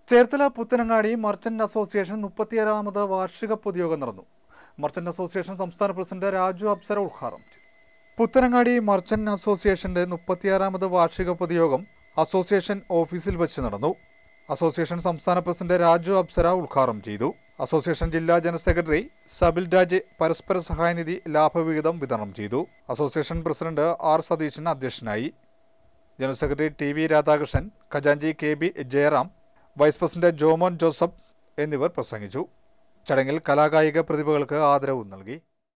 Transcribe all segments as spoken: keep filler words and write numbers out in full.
Cherthala Puthanangadi merchant association മുപ്പത്തിയേഴാമത് വാർഷിക പൊതുയോഗം നടന്നു. മർച്ചന്റ് അസോസിയേഷൻ സംസ്ഥാന പ്രസിഡന്റ് രാജു അപ്സര ഉദ്ഘാടനം ചെയ്തു. പുത്തനങ്ങാടി മർച്ചന്റ് അസോസിയേഷന്റെ മുപ്പത്തിയാറാമത് വാർഷിക പൊതുയോഗം അസോസിയേഷൻ ഓഫീസിൽ വെച്ച് നടന്നു. അസോസിയേഷൻ സംസ്ഥാന പ്രസിഡന്റ് രാജു അപ്സര ഉദ്ഘാടനം ചെയ്തു. അസോസിയേഷൻ ജില്ലാ ജനറൽ സെക്രട്ടറി സബിൽ രാജ് പരസ്പര സഹായനിധി ലാഭവിഹിതം വിതരണം ചെയ്തു. അസോസിയേഷൻ പ്രസിഡന്റ് ആർ സതീശൻ അധ്യക്ഷനായി. General secretary T V Radhakrishnan, ഖജാൻജി K B Jayaram, vice president Jomon Joseph എന്നിവർ പ്രസംഗിച്ചു. ചടങ്ങിൽ കലാകായിക പ്രതിഭകൾക്ക് ആദരവ് നൽകി.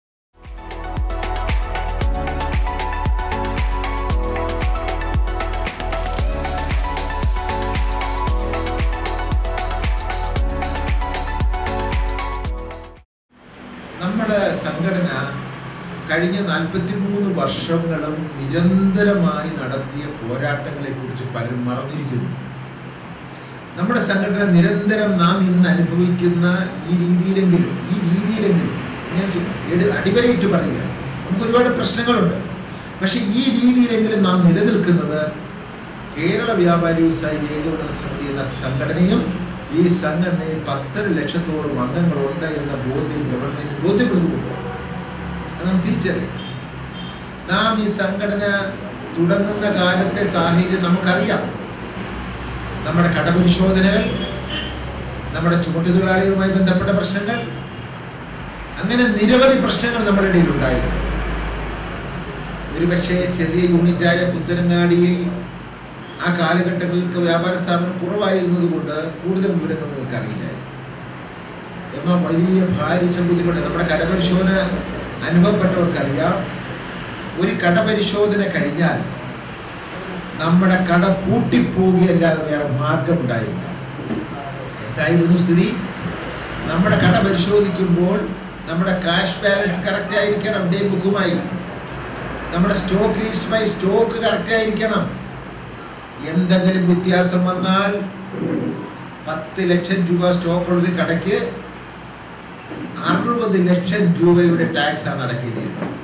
നമ്മുടെ സംഘടന കഴിഞ്ഞ നാൽപ്പത്തി മൂന്ന് വർഷങ്ങളും നിരന്തരമായി നടത്തിയ പോരാട്ടങ്ങളെ കുറിച്ച് പലരും മറന്നിരിക്കുന്നു. നമ്മുടെ സംഘടന നിരന്തരം നാം ഇന്ന് അനുഭവിക്കുന്ന ഈ രീതിയിലെങ്കിലും ഈ രീതിയിലെങ്കിലും ഞാൻ അടിവരയിട്ട് പറയുക, നമുക്ക് ഒരുപാട് പ്രശ്നങ്ങളുണ്ട്. പക്ഷെ ഈ രീതിയിലെങ്കിലും നാം നിലനിൽക്കുന്നത് കേരള വ്യാപാരി വ്യവസായി ഏകോപന സമിതി എന്ന സംഘടനയും ഈ സംഘടനയിൽ പത്തര ലക്ഷത്തോളം അംഗങ്ങളുണ്ട് എന്ന ബോധ്യം ഗവൺമെന്റ് ബോധ്യപ്പെടുത്തുന്നു. അത് നാം തിരിച്ചറിയാം. നാം ഈ സംഘടന തുടങ്ങുന്ന കാലത്തെ സാഹചര്യം നമുക്കറിയാം. നമ്മുടെ കടപരിശോധനകൾ, നമ്മുടെ ചുമട്ടുതൊഴിലാളികളുമായി ബന്ധപ്പെട്ട പ്രശ്നങ്ങൾ, അങ്ങനെ നിരവധി പ്രശ്നങ്ങൾ നമ്മുടെ ഇടയിൽ ഉണ്ടായിരുന്നു. ഒരുപക്ഷെ ചെറിയ യൂണിറ്റായ പുത്തനങ്ങാടിയിൽ ആ കാലഘട്ടങ്ങൾക്ക് വ്യാപാര സ്ഥാപനം കുറവായിരുന്നത് കൊണ്ട് കൂടുതൽ വിവരങ്ങൾ നിങ്ങൾക്ക് അറിയില്ല. എന്നാൽ വലിയ ഭാരിച്ച ബുദ്ധിമുട്ട് നമ്മുടെ കടപരിശോധന അനുഭവപ്പെട്ടവർക്കറിയാം. ഒരു കടപരിശോധന കഴിഞ്ഞാൽ നമ്മുടെ കട പൂട്ടിപ്പോവുകയല്ലാതെ വേറെ മാർഗമുണ്ടായില്ല. എന്തായിരുന്നു സ്ഥിതി? നമ്മുടെ കട പരിശോധിക്കുമ്പോൾ നമ്മുടെ കാഷ് ബാലൻസ് കറക്റ്റ് ആയിരിക്കണം, ഡേ ബുക്കുമായി. നമ്മുടെ സ്റ്റോക്ക് ലിസ്റ്റുമായി സ്റ്റോക്ക് കറക്റ്റ് ആയിരിക്കണം. എന്തെങ്കിലും വ്യത്യാസം വന്നാൽ പത്ത് ലക്ഷം രൂപ സ്റ്റോക്ക് ഉള്ള കടയ്ക്ക് അറുപത് ലക്ഷം രൂപയുടെ ടാക്സ് ആണ് അടക്കേണ്ടത്.